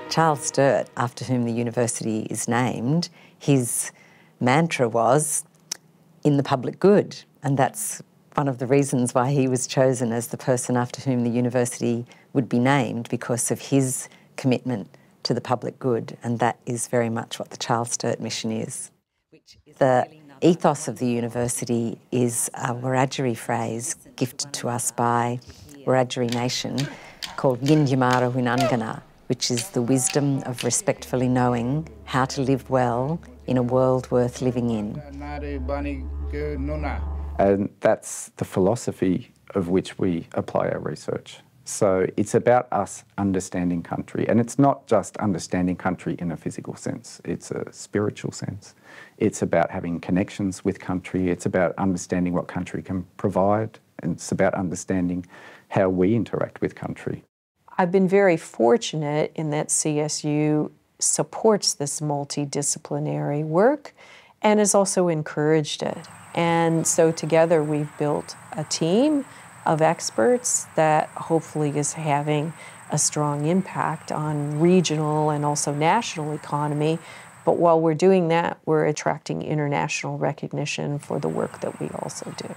Charles Sturt, after whom the university is named, his mantra was, "In the public good," and that's one of the reasons why he was chosen as the person after whom the university would be named, because of his commitment to the public good, and that is very much what the Charles Sturt mission is. The ethos of the university is a Wiradjuri phrase gifted to us by Wiradjuri Nation called Yinyamara Winangana, which is the wisdom of respectfully knowing how to live well in a world worth living in. And that's the philosophy of which we apply our research. So it's about us understanding country, and it's not just understanding country in a physical sense, it's a spiritual sense. It's about having connections with country, it's about understanding what country can provide, and it's about understanding how we interact with country. I've been very fortunate in that CSU supports this multidisciplinary work and has also encouraged it. And so together we've built a team of experts that hopefully is having a strong impact on regional and also national economy. But while we're doing that, we're attracting international recognition for the work that we also do.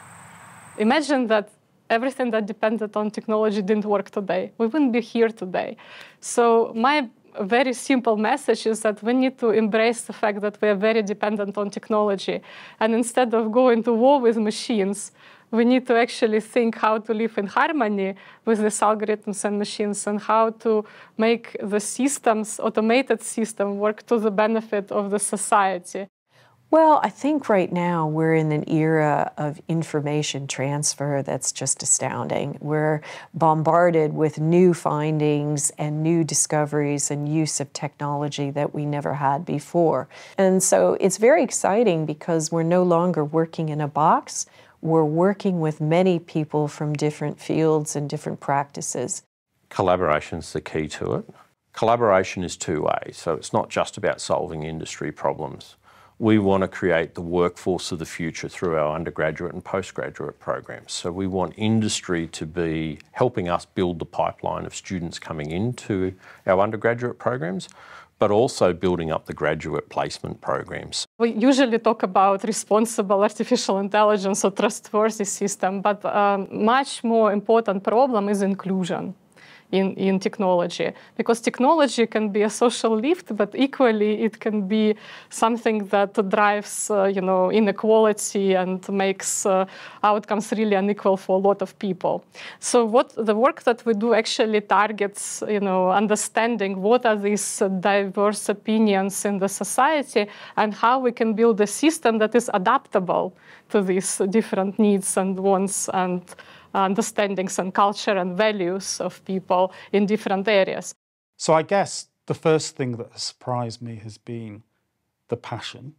Imagine that everything that depended on technology didn't work today. We wouldn't be here today. So my very simple message is that we need to embrace the fact that we are very dependent on technology. And instead of going to war with machines, we need to actually think how to live in harmony with these algorithms and machines, and how to make the systems, automated system, work to the benefit of the society. Well, I think right now we're in an era of information transfer that's just astounding. We're bombarded with new findings and new discoveries and use of technology that we never had before. And so it's very exciting because we're no longer working in a box. We're working with many people from different fields and different practices. Collaboration's the key to it. Collaboration is two-way, so it's not just about solving industry problems. We want to create the workforce of the future through our undergraduate and postgraduate programs. So we want industry to be helping us build the pipeline of students coming into our undergraduate programs, but also building up the graduate placement programs. We usually talk about responsible artificial intelligence or trustworthy system, but much more important problem is inclusion in technology, because technology can be a social lift, but equally it can be something that drives inequality and makes outcomes really unequal for a lot of people. So what the work that we do actually targets understanding what are these diverse opinions in the society and how we can build a system that is adaptable to these different needs and wants and understandings and culture and values of people in different areas. So I guess the first thing that has surprised me has been the passion.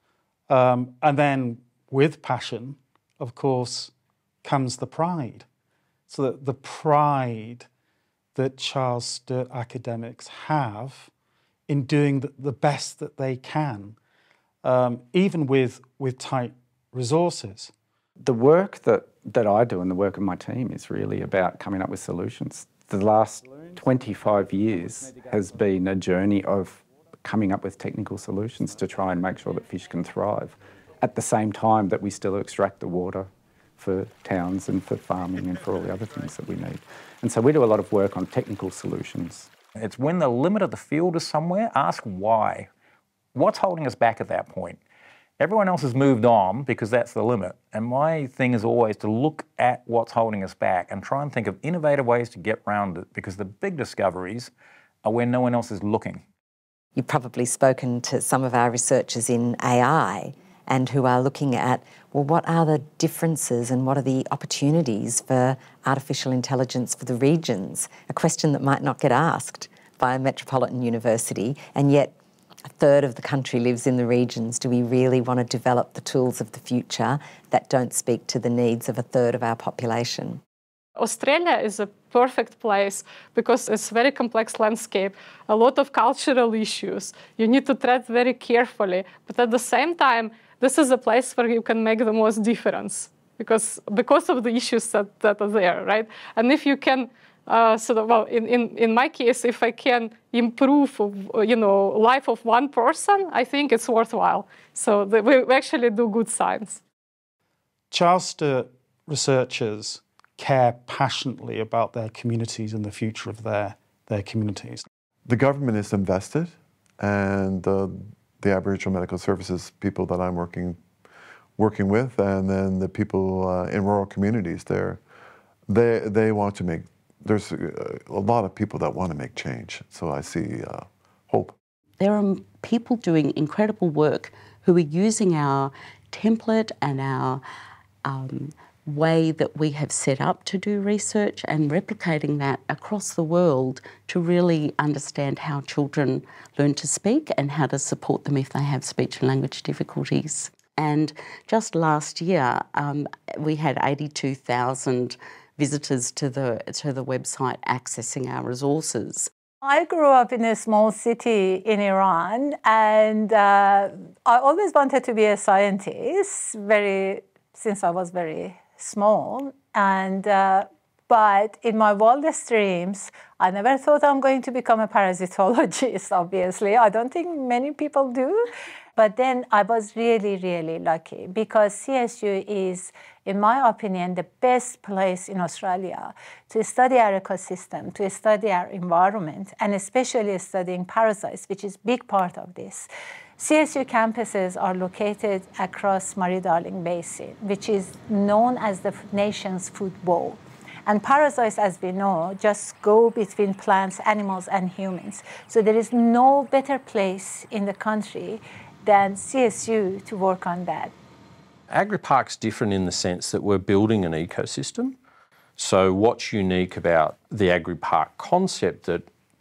And then with passion, of course, comes the pride. So that the pride that Charles Sturt academics have in doing the best that they can, even with tight resources. The work that I do and the work of my team is really about coming up with solutions. The last 25 years has been a journey of coming up with technical solutions to try and make sure that fish can thrive, at the same time that we still extract the water for towns and for farming and for all the other things that we need. And so we do a lot of work on technical solutions. It's when the limit of the field is somewhere, ask why. What's holding us back at that point? Everyone else has moved on because that's the limit. And my thing is always to look at what's holding us back and try and think of innovative ways to get around it, because the big discoveries are where no one else is looking. You've probably spoken to some of our researchers in AI and who are looking at, well, what are the differences and what are the opportunities for artificial intelligence for the regions? A question that might not get asked by a metropolitan university, and yet a third of the country lives in the regions. Do we really want to develop the tools of the future that don't speak to the needs of a third of our population? Australia is a perfect place because it's a very complex landscape, a lot of cultural issues. You need to tread very carefully, but at the same time, this is a place where you can make the most difference because of the issues that are there, right? And if you can Well, in my case, if I can improve, life of one person, I think it's worthwhile. So we actually do good science. Charles Sturt researchers care passionately about their communities and the future of their communities. The government is invested, and the Aboriginal Medical Services people that I'm working with, and then the people in rural communities there, they want to make, there's a lot of people that want to make change, so I see hope. There are people doing incredible work who are using our template and our way that we have set up to do research and replicating that across the world to really understand how children learn to speak and how to support them if they have speech and language difficulties. And just last year, we had 82,000 visitors to the website accessing our resources. I grew up in a small city in Iran, and I always wanted to be a scientist since I was very small. And but in my wildest dreams, I never thought I'm going to become a parasitologist, obviously. I don't think many people do. But then I was really, really lucky because CSU is, in my opinion, the best place in Australia to study our ecosystem, to study our environment, and especially studying parasites, which is a big part of this. CSU campuses are located across Murray-Darling Basin, which is known as the nation's food bowl. And parasites, as we know, just go between plants, animals, and humans. So there is no better place in the country than CSU to work on that. AgriPark's different in the sense that we're building an ecosystem. So what's unique about the AgriPark concept that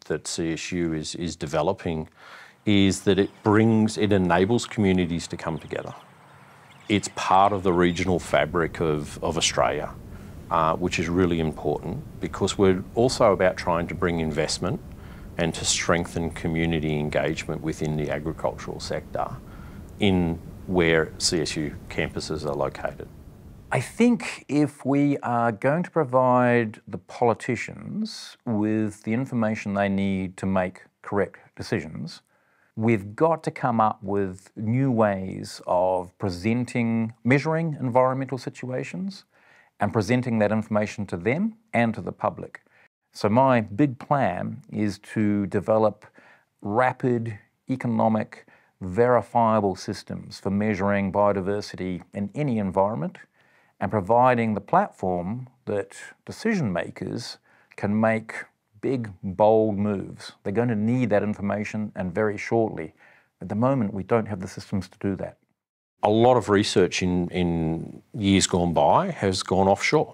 CSU is developing is that it enables communities to come together. It's part of the regional fabric of Australia, which is really important because we're also about trying to bring investment and to strengthen community engagement within the agricultural sector in where CSU campuses are located. I think if we are going to provide the politicians with the information they need to make correct decisions, we've got to come up with new ways of measuring environmental situations and presenting that information to them and to the public. So my big plan is to develop rapid, economic, verifiable systems for measuring biodiversity in any environment and providing the platform that decision makers can make big, bold moves. They're going to need that information, and very shortly. At the moment, we don't have the systems to do that. A lot of research in years gone by has gone offshore.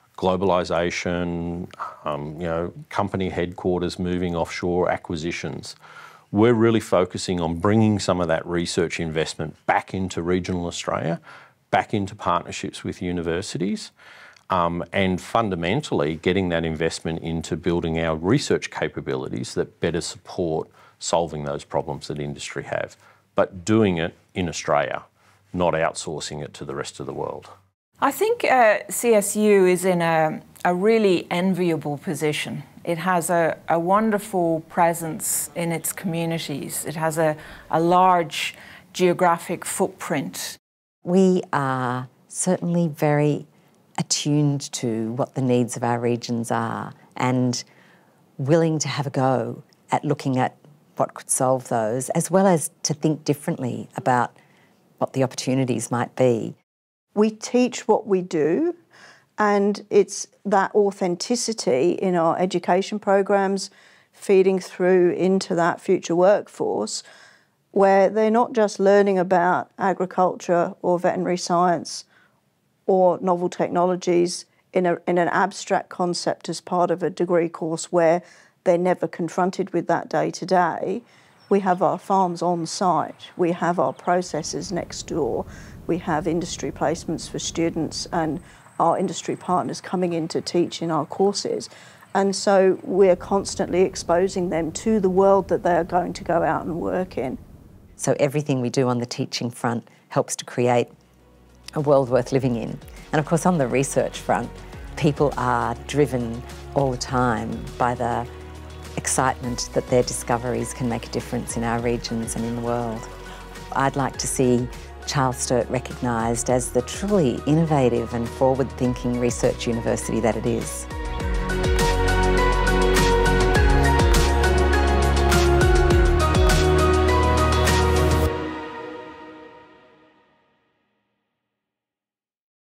Globalisation, company headquarters moving offshore, acquisitions. We're really focusing on bringing some of that research investment back into regional Australia, back into partnerships with universities, and fundamentally getting that investment into building our research capabilities that better support solving those problems that industry have, but doing it in Australia, not outsourcing it to the rest of the world. I think CSU is in a really enviable position. It has a wonderful presence in its communities. It has a large geographic footprint. We are certainly very attuned to what the needs of our regions are and willing to have a go at looking at what could solve those, as well as to think differently about what the opportunities might be. We teach what we do, and it's that authenticity in our education programs feeding through into that future workforce where they're not just learning about agriculture or veterinary science or novel technologies in an abstract concept as part of a degree course where they're never confronted with that day to day. We have our farms on site, we have our processors next door, we have industry placements for students and our industry partners coming in to teach in our courses. And so we're constantly exposing them to the world that they're going to go out and work in. So everything we do on the teaching front helps to create a world worth living in. And of course on the research front, people are driven all the time by the excitement that their discoveries can make a difference in our regions and in the world. I'd like to see Charles Sturt recognised as the truly innovative and forward-thinking research university that it is.